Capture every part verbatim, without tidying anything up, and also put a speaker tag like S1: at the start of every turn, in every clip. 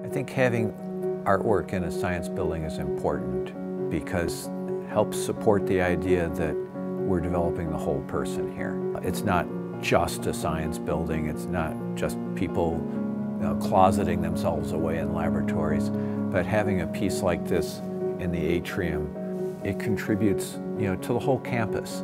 S1: I think having artwork in a science building is important because it helps support the idea that we're developing the whole person here. It's not just a science building, it's not just people you know, closeting themselves away in laboratories, but having a piece like this in the atrium, it contributes you know, to the whole campus.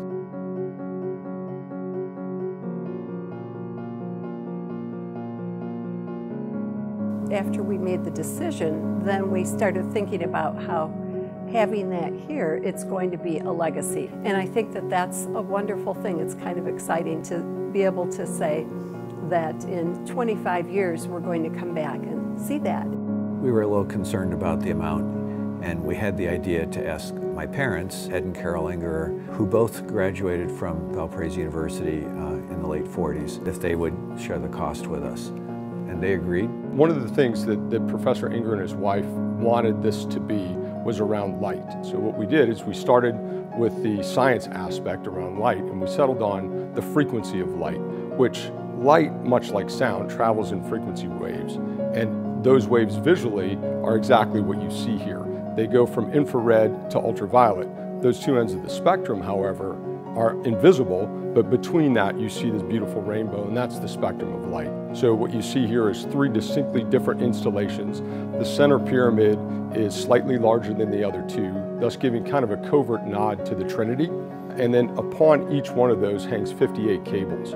S2: After we made the decision, then we started thinking about how having that here, it's going to be a legacy. And I think that that's a wonderful thing. It's kind of exciting to be able to say that in twenty-five years, we're going to come back and see that.
S1: We were a little concerned about the amount, and we had the idea to ask my parents, Ed and Carol Ingerer, who both graduated from Valparaiso University uh, in the late forties, if they would share the cost with us. And they agreed.
S3: One of the things that, that Professor Ingerer and his wife wanted this to be was around light. So what we did is we started with the science aspect around light, and we settled on the frequency of light, which light, much like sound, travels in frequency waves. And those waves visually are exactly what you see here. They go from infrared to ultraviolet. Those two ends of the spectrum, however, are invisible, but between that you see this beautiful rainbow, and that's the spectrum of light. So what you see here is three distinctly different installations. The center pyramid is slightly larger than the other two, thus giving kind of a covert nod to the Trinity. And then upon each one of those hangs fifty-eight cables.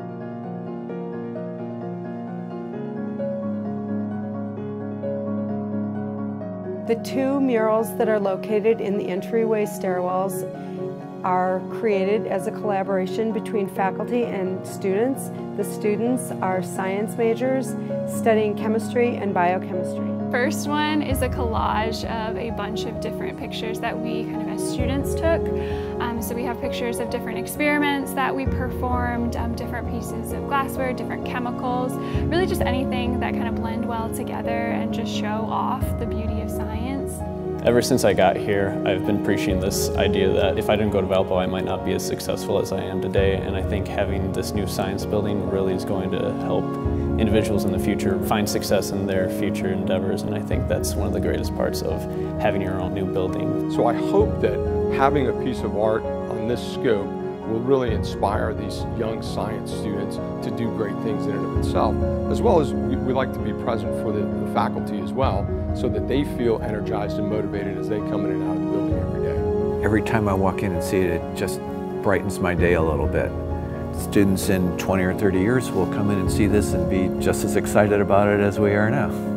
S4: The two murals that are located in the entryway stairwells are created as a collaboration between faculty and students. The students are science majors studying chemistry and biochemistry.
S5: First one is a collage of a bunch of different pictures that we kind of as students took. Um, so we have pictures of different experiments that we performed, um, different pieces of glassware, different chemicals, really just anything that kind of blend well together and just show off the beauty of science.
S6: Ever since I got here, I've been preaching this idea that if I didn't go to Valpo, I might not be as successful as I am today. And I think having this new science building really is going to help individuals in the future find success in their future endeavors. And I think that's one of the greatest parts of having your own new building.
S3: So I hope that having a piece of art on this scope will really inspire these young science students to do great things in and of itself, as well as we, we like to be present for the, the faculty as well, so that they feel energized and motivated as they come in and out of the building every day.
S1: Every time I walk in and see it, it just brightens my day a little bit. Students in twenty or thirty years will come in and see this and be just as excited about it as we are now.